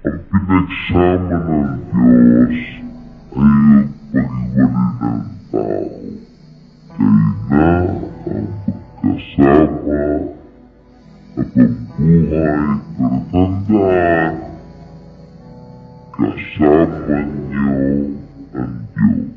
Ang pinagsama ng Diyos ay ang pag-iwalay ng tao. Kayo na ang magkasama at ang buhay, pero tandaan, kasama niyo ang Diyos.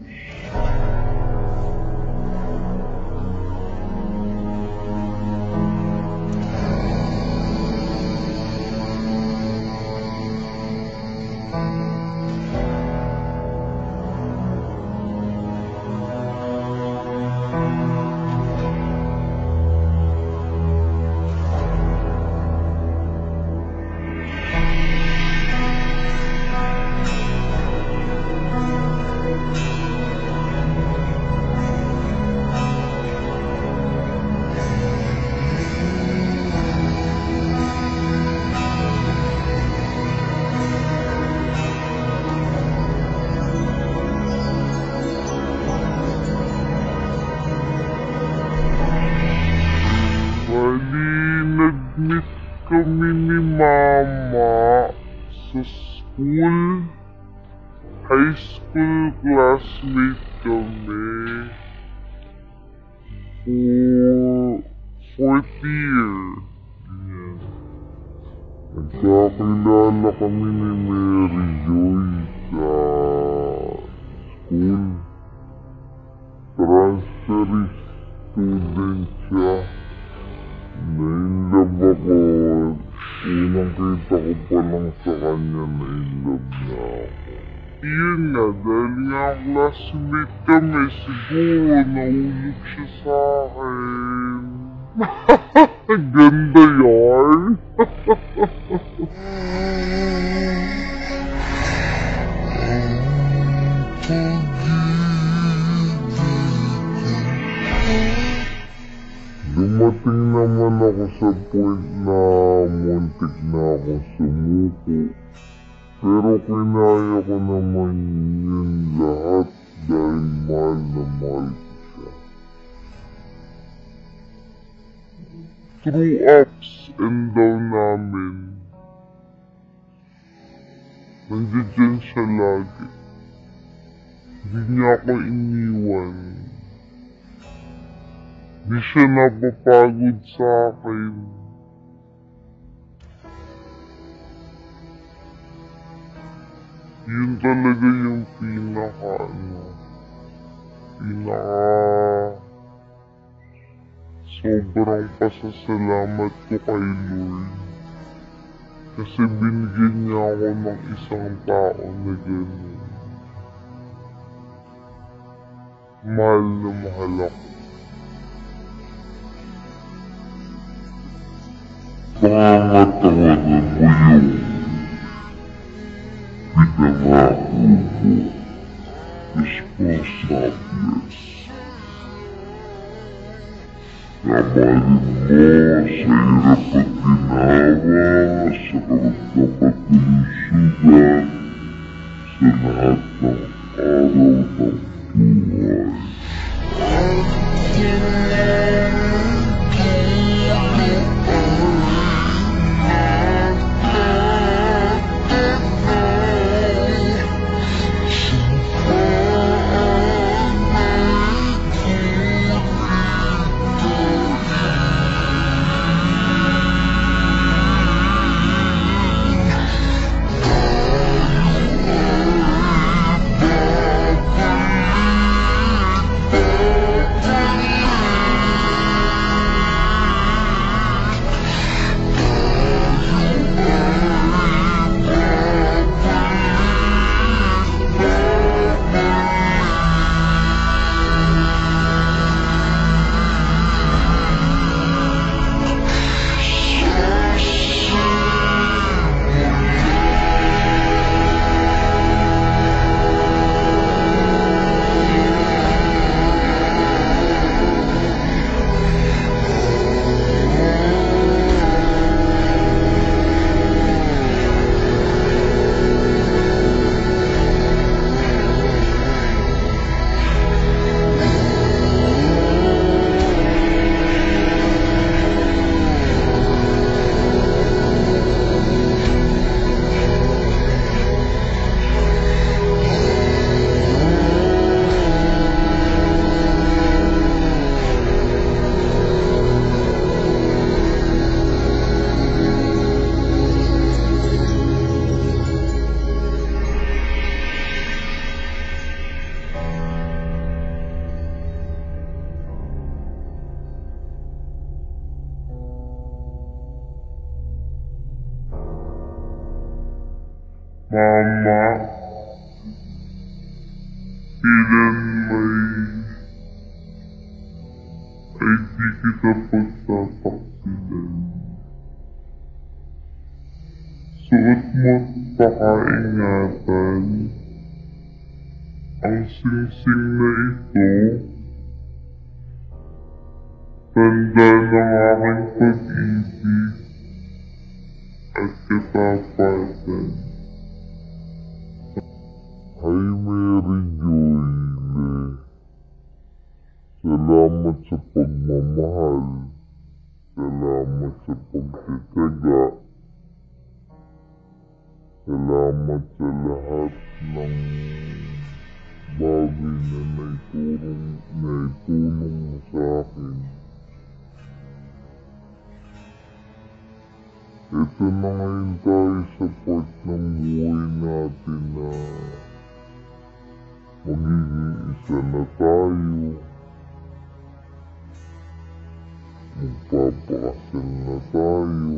Nag-meet kami ni Mama sa school. High school classmate kami. Fourth year. Yeah. Nagkakilala kami ni Mary Joy sa school. Transferee student siya. Na-inlove ako. Unang kita ko pa lang sa kanya, na-inlove niya ako. Yun nga, dahil nga classmate kami, siguro nahulog siya sa akin. Ganda yarn. Dumating naman ako sa point na muntik na akong sumuko. Pero kinaya ko naman yun lahat dahil mahal na mahal ko siya. Through ups and down namin, nandiyan siya lagi. Hindi niya ako iniwan. Di siya napapagod sa akin. Yun talaga yung sobrang pasasalamat ko kay Lord. Kasi binigyan niya ako ng isang tao na gano'n. Mahal na mahal ako. Pangangatawanan mo yung pinangako mo, responsables. Namahalin mo sa hirap at ginawa, sa kapagkapatulusugan, sa lahat ng araw ng buhay. Mama, kailan ay di kita pagtataksilan. Suot mo't pakaingatan ang singsing na ito, tanda ng aking pag-ibig at katapatan. Ay, Mary Joy, salamat sa pagmamahal, salamat sa pagtitiyaga, salamat sa lahat ng bagay na naitulong mo sa akin. Ito na ngayon tayo sa part ng buhay natin na magiging isa na tayo. Magpapakasal na tayo.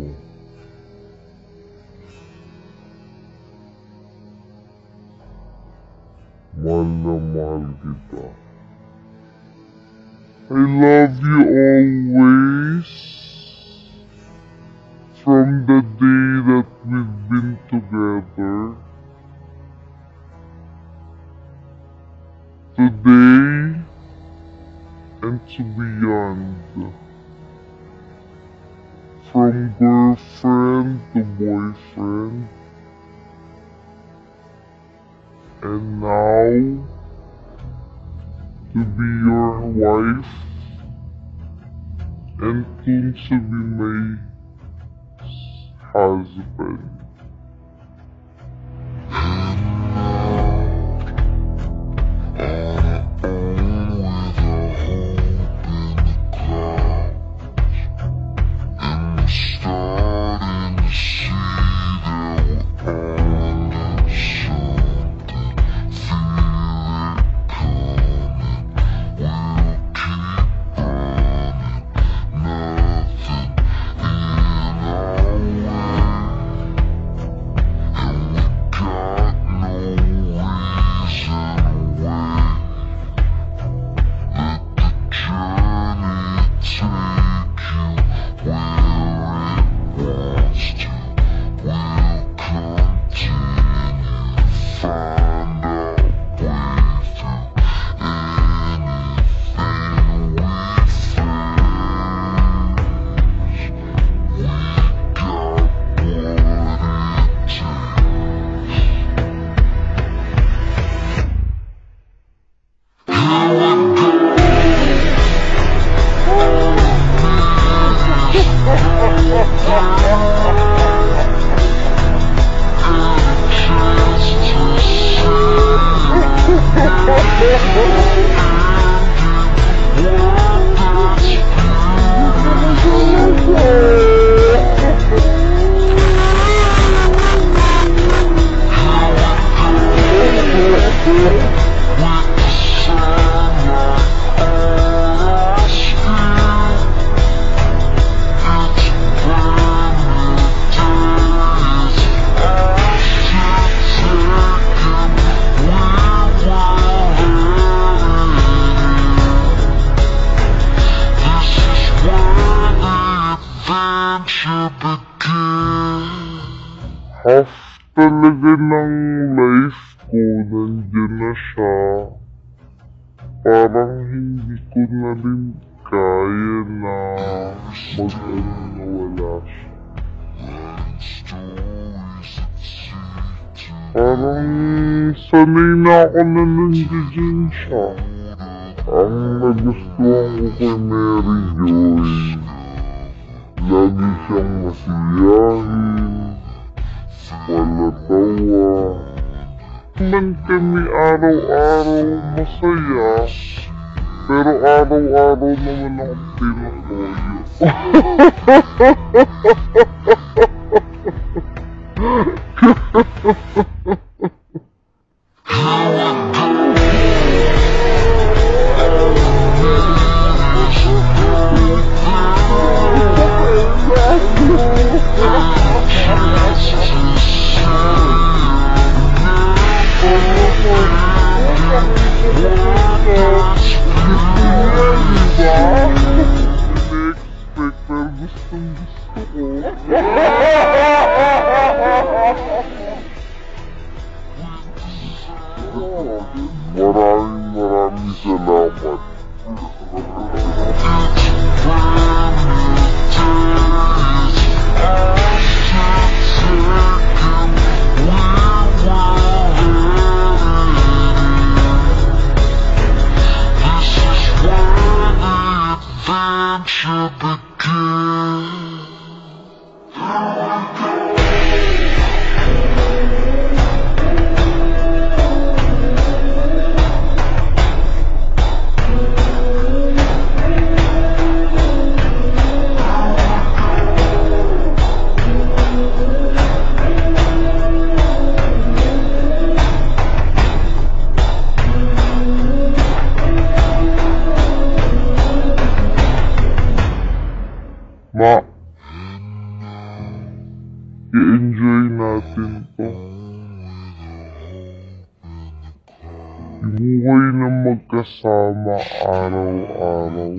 Mahal na mahal kita. I love you always. From the day that we've been together, today and to beyond. From girlfriend to boyfriend, and now to be your wife, and soon to be my husband. Half talaga ng life ko nandiyan na siya. Parang hindi ko na rin kaya na mag-ano na wala siya. Parang sanay na ako na nandiyan siya. Ang nagustuhan ko kay Mary Joy, lagi siyang masiyahin, wala tawa. Man kami araw-araw masaya, pero araw-araw naman ako pinakoyo. ito. Yung way na magkasama araw-araw.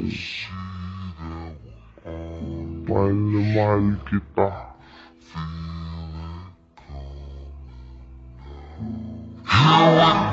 Mahal na mahal kita. Here we